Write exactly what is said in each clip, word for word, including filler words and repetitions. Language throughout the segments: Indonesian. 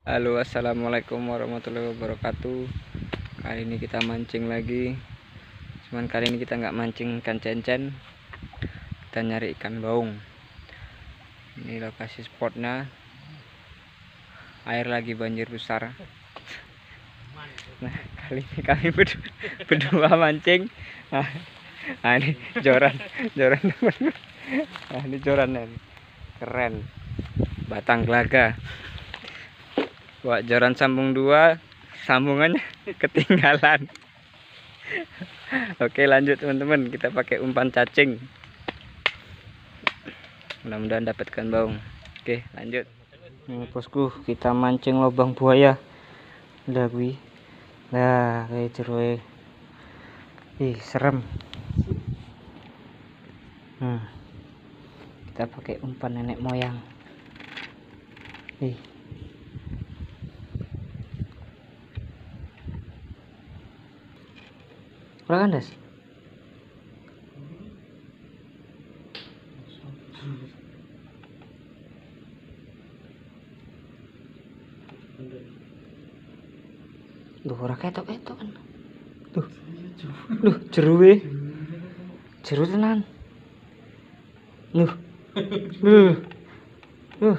Halo, assalamualaikum warahmatullahi wabarakatuh. Kali ini kita mancing lagi. Cuman kali ini kita nggak mancing ikan cencen, kita nyari ikan baung. Ini lokasi spotnya. Air lagi banjir besar. Nah, kali ini kami berdua, berdua mancing. Nah, nah ini joran, joran teman. Nah, ini jorannya nih. Keren. Batang gelaga. Wah, joran sambung dua, sambungannya ketinggalan. Oke, lanjut teman-teman, kita pakai umpan cacing. Mudah-mudahan dapatkan baung. Oke, lanjut. Ini bosku, kita mancing lubang buaya. Udah gue. Nah, kayak jeroe. Ih, serem. Hmm. Kita pakai umpan nenek moyang. Ih. Kurang kandas. Duh, ora ketok-ketok kan. Duh. Duh, jeruwe. Jeru tenan. Duh. Duh. Duh.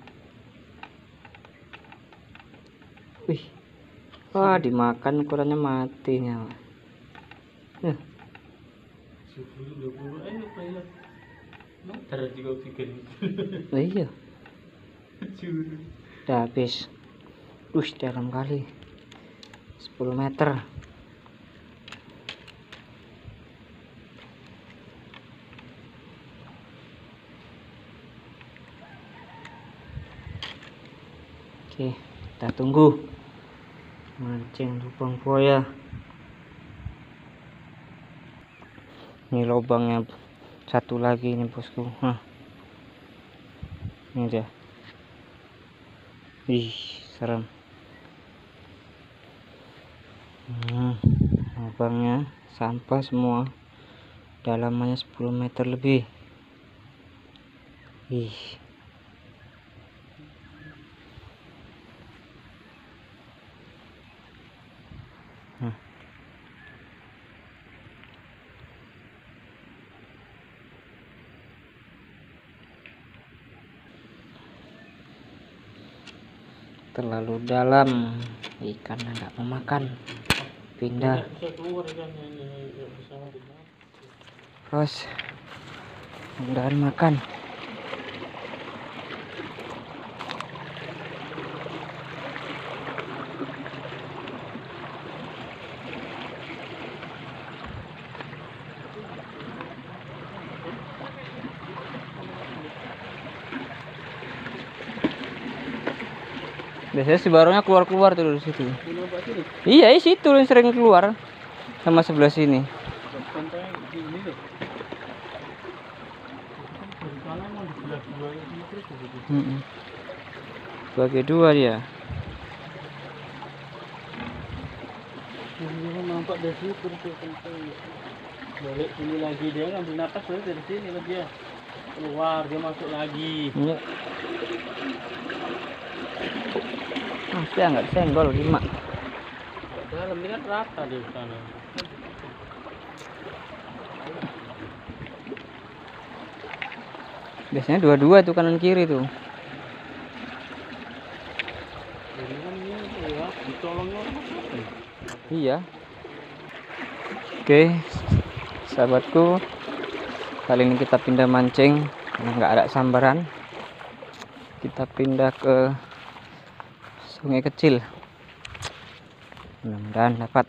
Wih. Wah, dimakan ukurannya mati nyawa. Duh. Oh, iya. Udah habis. Wih, dalam kali sepuluh meter. Oke, kita tunggu mancing lubang buaya. Ini lubangnya satu lagi nih bosku. Nah, ini dia. Ih, serem. Hmm, lubangnya sampah semua, dalamannya sepuluh meter lebih. Ih, nah. Terlalu dalam, ikan nggak mau makan, pindah. Terus mudahan makan. Biasanya si barongnya keluar-keluar tuh dari situ. Iya, di situ yang sering keluar sama sebelah sini. Hmm. Bagi dua dia. Nampak dari situ balik sini lagi, dia ngambil napas dari sini dia keluar, dia masuk lagi. Iya. Pasti nggak senggol lima. Dalam ini kan rata di sana. Biasanya dua-dua tuh kanan kiri tuh. Ini kan ini ya, ditolong orang. Iya. Oke, sahabatku, kali ini kita pindah mancing karena nggak ada sambaran. Kita pindah ke sungai kecil. Mudah-mudahan dapat.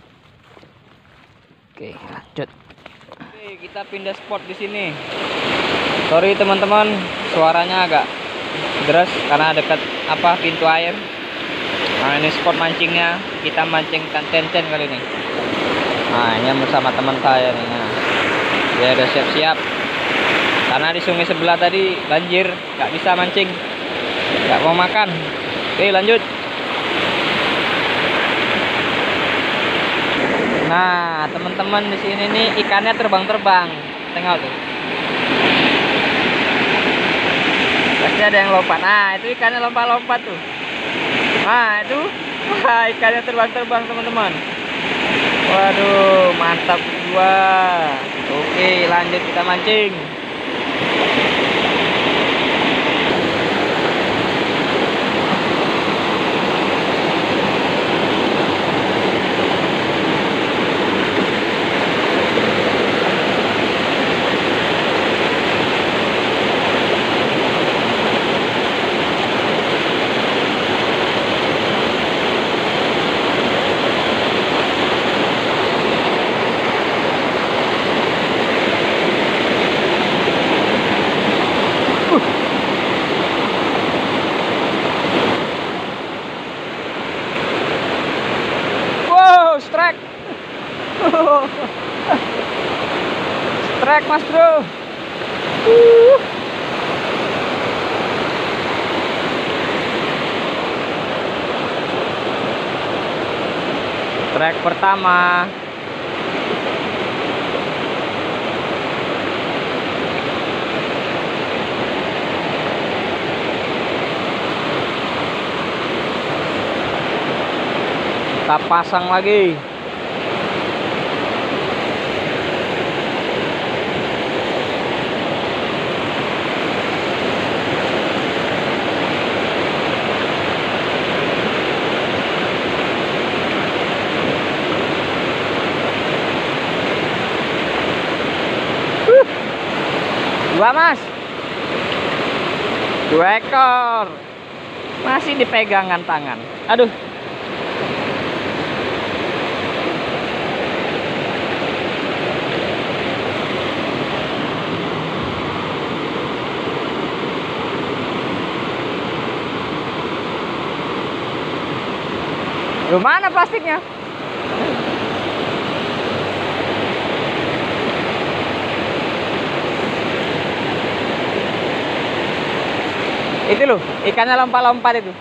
Oke, lanjut. Oke, kita pindah spot di sini. Sorry teman-teman, suaranya agak deras karena dekat apa pintu air. Nah, ini spot mancingnya. Kita mancing ikan cencen kali ini. Nah, ini bersama teman saya nih. Nah, dia udah siap-siap. Karena di sungai sebelah tadi banjir, nggak bisa mancing, nggak mau makan. Oke, lanjut. Nah, teman-teman, di sini nih ikannya terbang-terbang. Tengok tuh. Pasti ada yang lompat. Nah, itu ikannya lompat-lompat tuh. Nah itu, wah, ikannya terbang-terbang teman-teman. Waduh, mantap gua. Oke, lanjut kita mancing. Wow, strike. Strike mas bro. Uh. Strike pertama. Kita pasang lagi. Uh, dua mas, dua ekor, masih dipegangan tangan. Aduh. Loh, mana plastiknya? Itu loh, ikannya lompat-lompat itu.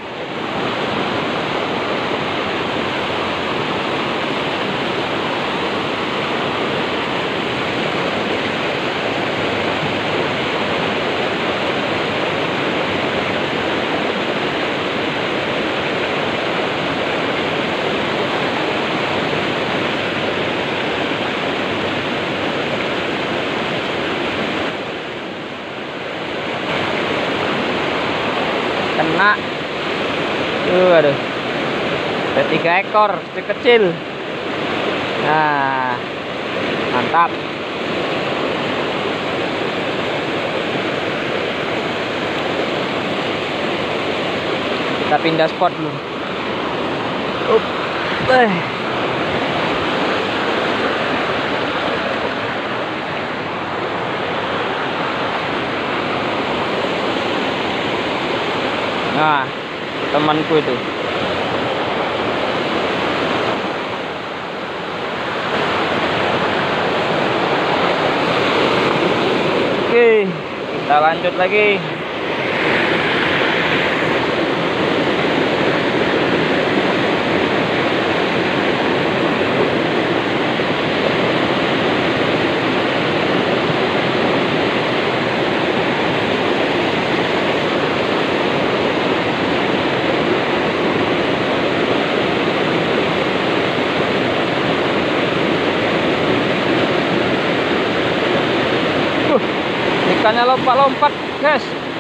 Kena. Uh, aduh. Ada tiga ekor, stick kecil. Nah, mantap. Kita pindah spot dulu. Up. Eh. Nah, temanku itu. Oke, kita lanjut lagi. Ikannya lompat-lompat, guys.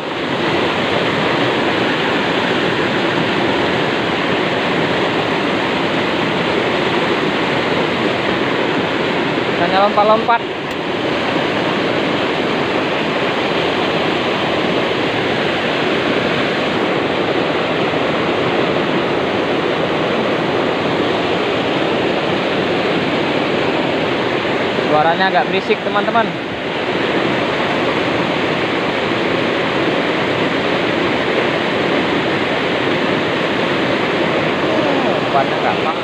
Ikannya lompat-lompat. Suaranya agak berisik, teman-teman. Umpannya nggak pas.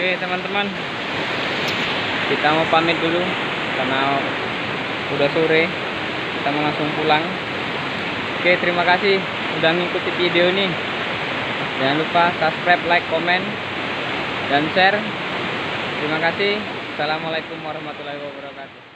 Oke teman-teman, kita mau pamit dulu karena udah sore, kita mau langsung pulang. Oke, terima kasih udah mengikuti video ini. Jangan lupa subscribe, like, komen, dan share. Terima kasih. Assalamualaikum warahmatullahi wabarakatuh.